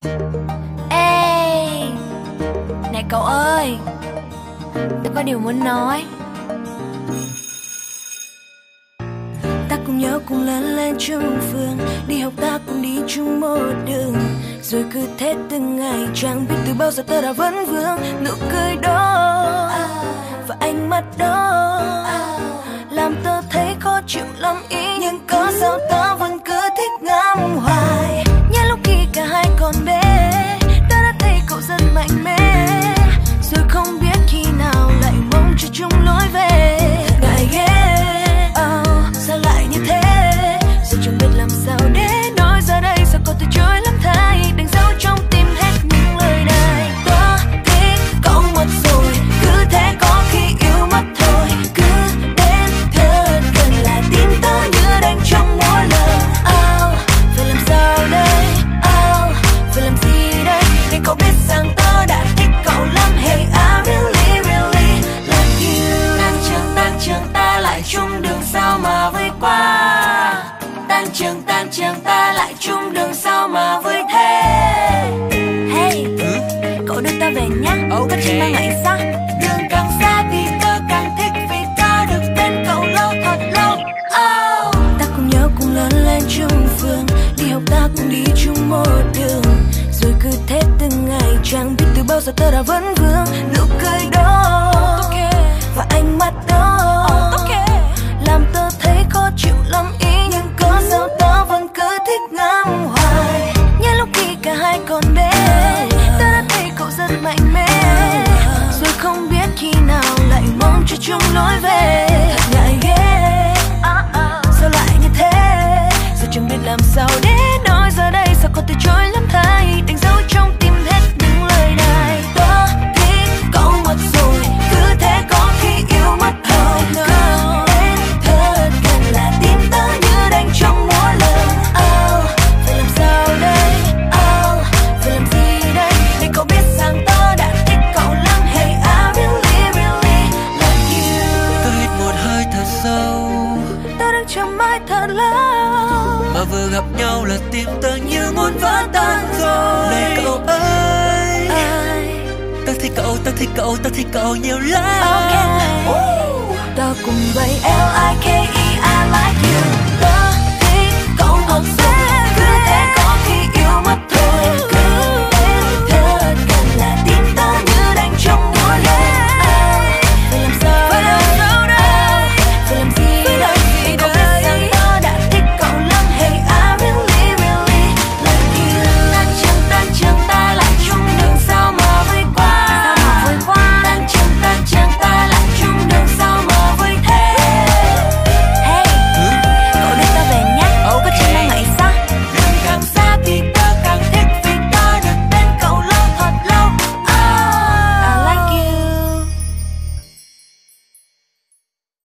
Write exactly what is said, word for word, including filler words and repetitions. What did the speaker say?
Ê, này cậu ơi, tôi có điều muốn nói. Ta cùng nhau cùng lớn lên chung phường, đi học ta cùng đi chung một đường. Rồi cứ thế từng ngày, chẳng biết từ bao giờ ta đã vẫn vương. Nụ cười đó và ánh mắt đó làm tớ thấy khó chịu lắm ý. Nhưng có sao ta vẫn cứ thích ngắm hoài. Nhớ lúc khi cả hai còn bé, ta đã thấy cậu rất mạnh mẽ. Rồi không biết khi nào lại mong cho chung lối về. Ngại ghê, oh, sao lại như thế? Giờ chẳng biết làm sao để nói ra đây. Sao có từ chối lắm thay, đánh dấu trong tim hết những lời này. Tớ thích cậu mất rồi, cứ thế có khi yêu mất thôi. Cứ đến thật gần là tim tớ như đánh trong mỗi lần. Oh, phải làm sao đây? Oh, phải làm gì đây? Để cậu biết rằng tớ đã thích cậu lắm. Hey, I really, really love you. Tan trường, tan trường ta lại chung đường sao mà vui quá. Tan trường, tan trường ta lại chung đường sao mà vui thế. Hey, ừ? Cậu đưa ta về nhá, okay. Có chỉ mang lại sao? Đường càng xa thì tớ càng thích, vì ta được bên cậu lâu thật lâu. Oh. Ta cùng nhau cùng lớn lên chung phường, đi học ta cùng đi chung một đường. Rồi cứ thế từng ngày, chẳng biết từ bao giờ tớ đã vẫn vương. Nụ cười đó okay. Và ánh mắt đó okay. Làm tớ thấy khó chịu lắm ý. Nhưng có sao tớ vẫn cứ thích ngắm hoài. Nhớ lúc khi cả hai còn bé, tớ đã thấy cậu rất mạnh mẽ. Rồi không biết khi nào lại mong cho chung lối về. Thật ngại ghê, sao lại như thế? Giờ chẳng biết làm sao để nói ra đây. Sao có từ chối lắm thay, đánh dấu trong tim hết những lời này. Tớ thích cậu mất rồi, cứ thế có khi yêu mất thôi. Cứ đến thật gần là tim tớ như đánh trong mỗi lần. Oh, phải làm sao đây? Oh, phải làm gì đây? Để cậu biết rằng tớ đã thích cậu lắm. Hey, I really, really love you. Tớ hít một hơi thật sâu, tớ đang chờ mãi thật lâu. mà vừa gặp nhau là tim tớ như muốn vỡ tan rồi. Này cậu ơi, Ai? tớ thích cậu, tớ thích cậu, tớ thích cậu nhiều lắm. Okay. Uh. Tớ cùng vậy L I K E I like you. Tớ thích cậu thật sự.